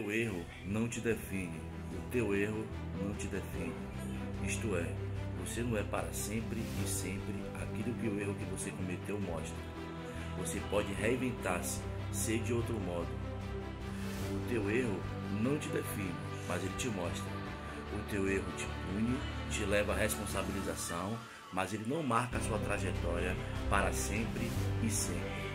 O erro não te define, o teu erro não te define. Isto é, você não é para sempre e sempre aquilo que o erro que você cometeu mostra. Você pode reinventar-se, ser de outro modo. O teu erro não te define, mas ele te mostra. O teu erro te pune, te leva à responsabilização, mas ele não marca a sua trajetória para sempre e sempre.